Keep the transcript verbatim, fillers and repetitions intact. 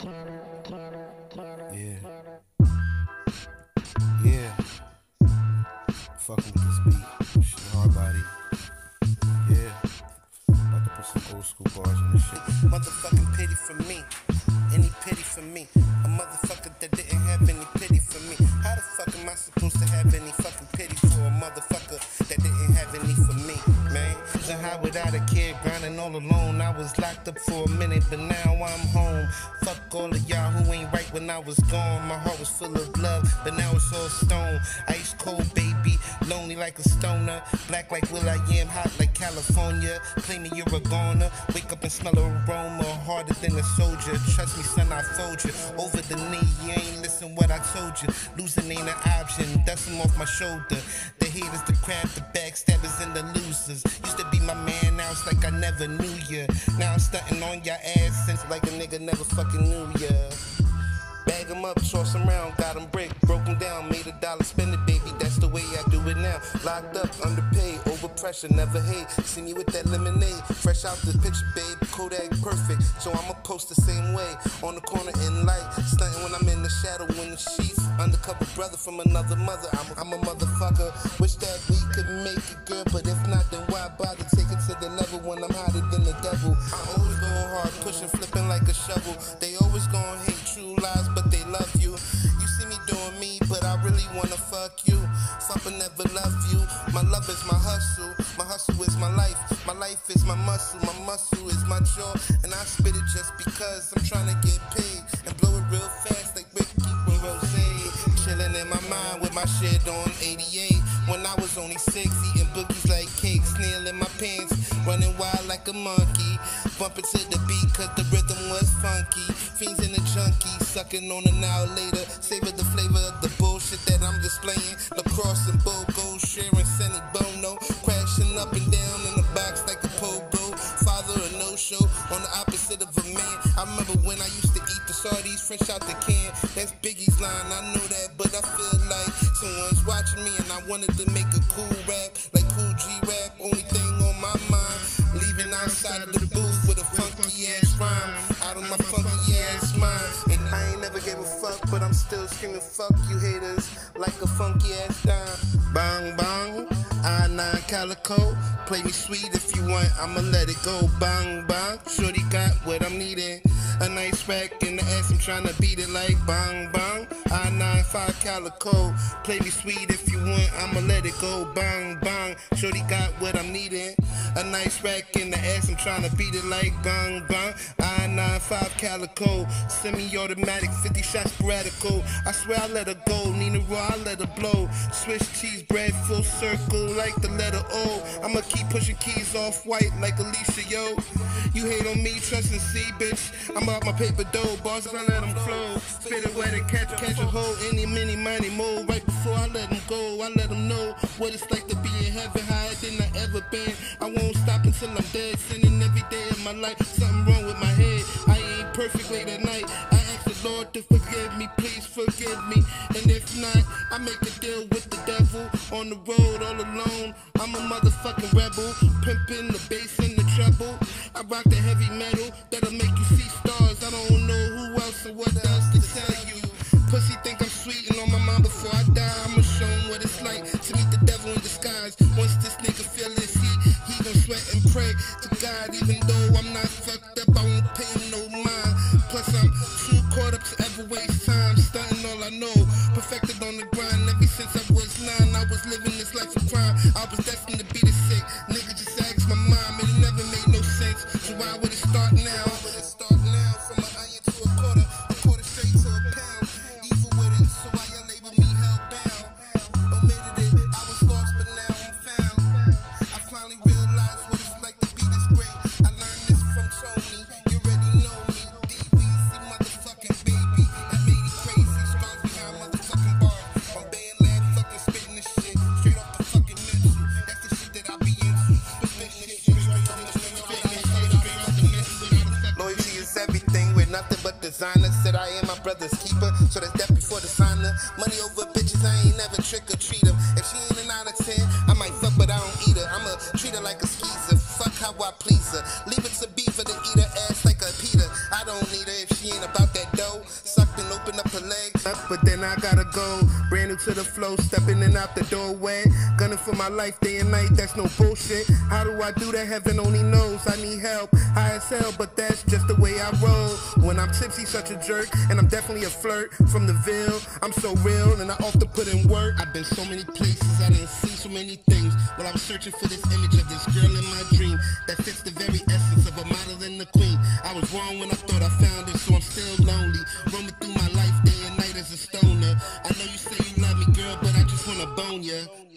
Yeah. Yeah. Fucking with this beat. Shit, hard body. Yeah. About to put some old school bars on this shit. Motherfucking pity for me. Any pity for me. A motherfucker that didn't have any pity for me. How the fuck am I supposed to have any fucking pity for a motherfucker that didn't have any for me, man? Losing high without a kid, grinding all alone. I was locked up for a minute, but now I'm home. Fuck all of y'all who ain't right when I was gone. My heart was full of love, but now it's all stone. Ice cold, baby, lonely like a stoner. Black like Will I Am, hot like California. Play me, you're a goner. Wake up and smell a aroma, harder than a soldier. Trust me, son, I fold you. Over the knee, you ain't listen what I told you. Losing ain't an option, dust them off my shoulder. The haters, the crap, the backstabbers, and the losers. Used to be my man, now it's like I never knew ya. Now I'm stunting on your ass since like a nigga never fucking knew ya. Bag them up, toss them around, got them brick, broke them down, made a dollar, spend it, baby, that's the way I do it now. Locked up, underpaid, over pressure, never hate. See me with that lemonade, fresh out the picture, babe, Kodak perfect. So I'ma post the same way, on the corner in light, stunting when I'm in the shadow, in the sheets. Undercover brother from another mother, I'm a, I'm a motherfucker. Wish that we could make it good, but if not, then why bother? Take it to the level when I'm hotter than the devil. I always go hard, pushing, flipping like a shovel. They always gon' hate true lies, but they love you. You see me doing me, but I really wanna fuck you. Fuck but never love you. My love is my hustle. My hustle is my life. My life is my muscle. My muscle is my jaw. And I spit it just because I'm trying to get paid and blow it real fast like Ricky Rose. Chilling in my mind with my shit on eighty-eight. When I was only six, eating boogies like cake, snail in my pants, running wild like a monkey. Bumping to the beat cause the rhythm was funky. Fiends in the junkie, sucking on an hour later. Savor the flavor of the bullshit that I'm displaying. Lacrosse and Bogo, sharing Senny Bono. Crashing up and down in the box like a pogo. Father a no-show on the opposite of a man. I remember when I used to eat the sardines fresh out the can. That's Biggie's line, I know that, but I feel like someone's watching me and I wanted to make a cool rap, like Cool G rap. Only thing on my mind, leaving outside of the booth with a funky ass rhyme, out of my funky ass mind. And I ain't never gave a fuck, but I'm still screaming fuck you haters, like a funky ass dime. Bang bang, I nine calico. Play me sweet if you want, I'ma let it go. Bang bang, shorty got what I'm needing. A nice rack in the ass, I'm tryna beat it like bang bang. I nine five calico. Play me sweet if you want, I'ma let it go. Bang bang, shorty got what I'm needing. A nice rack in the ass, I'm tryna beat it like bang bang. I nine five calico. Semi-automatic, fifty shots radical. I swear I let her go. Nina Raw, I let her blow. Swiss cheese bread, full circle like the letter O. I'ma keep pushing keys off white like Alicia, yo. You hate on me, trust and see, bitch. I'm out my paper dough, bars, I let them flow. Spit it wet and catch, catch a hoe. Any, mini, money, mo. Right before I let them go, I let them know what it's like to be in heaven, higher than I ever been. I won't stop until I'm dead, sinning every day of my life. Something wrong with my head, I ain't perfect late at night. I ask the Lord to forgive me, please forgive me. And if not, I make a deal with the devil. On the road all alone, I'm a motherfucking rebel. Pimping the bass and the treble. I rock the heavy metal that'll make you see stars. I don't know who else or what else to tell you. Pussy think I'm sweet and on my mind before I die. I'ma show him what it's like to meet the devil in disguise. Once this nigga feel his heat, he gon' sweat and pray to God. Even though I'm not fucked up, I won't pay him no mind. Plus I'm too caught up to ever waste time. Stunting all I know, perfected on the grind. Ever since I was nine, I was living this life of crime. I was destined to be the sick nigga, just ask my mom, and it never made no sense. So why would it start now? Why would it start now? From an onion to a quarter, a quarter straight to a pound. Evil with it, so why y'all label me hellbound? Omitted it, I was lost, but now I'm found. I finally realized what it's like to be this great. I learned this from Tony, you already know me. D V C motherfucking baby, that made it crazy. Stars behind motherfucking bars. I'm bad lab fucking spitting this shit, straight off the fucking mental. That's the shit that I be into. Spitting this shit, straight off the loyalty is everything, with nothing but designer. Said I am my brother's keeper, so that's death before designer. Money over bitches, I ain't never trick or treat them. If she ain't an out of ten, I might fuck, but I don't eat her. I'ma treat her like a skeezer, fuck how I please her. Leave it to Beaver to eat her ass like a Peter. I don't need her if she ain't about that that dough. Sucked and opened up her leg. But then I gotta go. Brand new to the flow, stepping in out the doorway. Gunning for my life day and night, that's no bullshit. How do I do that? Heaven only knows. I need help, high as hell, but that's just the way I roll. When I'm tipsy, such a jerk, and I'm definitely a flirt. From the Ville, I'm so real, and I often put in work. I've been so many places, I done seen so many things. While I was searching for this image of this girl in my dream that fits the very essence of a model and a queen. I was wrong when I thought I found it, so I'm still lonely. Roaming through my life day and night as a stoner. I know you say you love me, girl, but I just wanna bone ya.